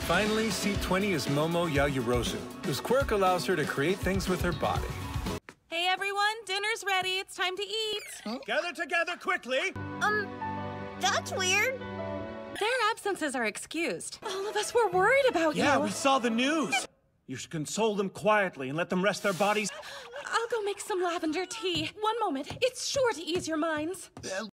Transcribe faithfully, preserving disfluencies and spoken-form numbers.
Finally, C twenty is Momo Yaoyorozu, whose quirk allows her to create things with her body. Hey everyone, dinner's ready. It's time to eat. Huh? Gather together quickly. Um, that's weird. Their absences are excused. All of us were worried about Yeah, you. we saw the news. You should console them quietly and let them rest their bodies. I'll go make some lavender tea. One moment. It's sure to ease your minds. Uh,